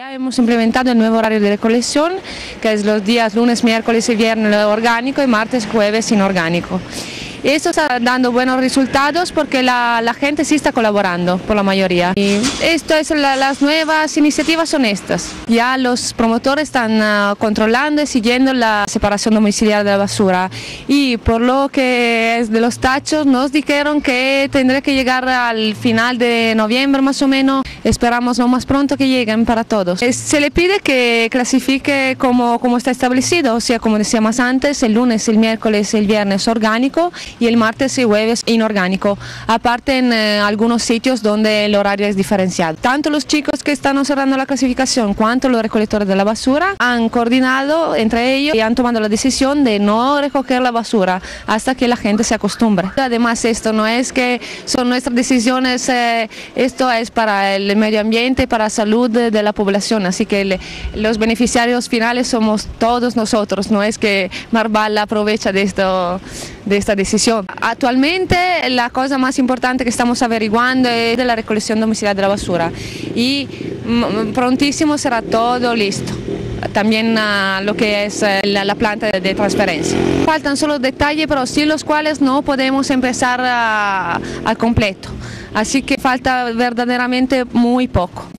Ya hemos implementado el nuevo horario de recolección, que es los días lunes, miércoles y viernes orgánico y martes, jueves inorgánico. Esto está dando buenos resultados porque la gente sí está colaborando por la mayoría. Y esto es las nuevas iniciativas son estas. Ya los promotores están controlando y siguiendo la separación domiciliar de la basura. Y por lo que es de los tachos, nos dijeron que tendrá que llegar al final de noviembre más o menos. Esperamos lo más pronto que lleguen para todos. Se le pide que clasifique como está establecido, o sea, como decíamos antes, el lunes, el miércoles, el viernes orgánico y el martes y jueves inorgánico, aparte en algunos sitios donde el horario es diferenciado. Tanto los chicos que están observando la clasificación cuanto los recolectores de la basura han coordinado entre ellos y han tomado la decisión de no recoger la basura hasta que la gente se acostumbre. Además, esto no es que son nuestras decisiones, esto es para el medio ambiente, para la salud de la población, así que los beneficiarios finales somos todos nosotros, no es que Marval aprovecha de esta decisión. Actualmente la cosa más importante que estamos averiguando es de la recolección domiciliar de la basura y prontísimo será todo listo. También lo que es la planta de transferencia. Faltan solo detalles, pero sin los cuales no podemos empezar al completo. Así que falta verdaderamente muy poco.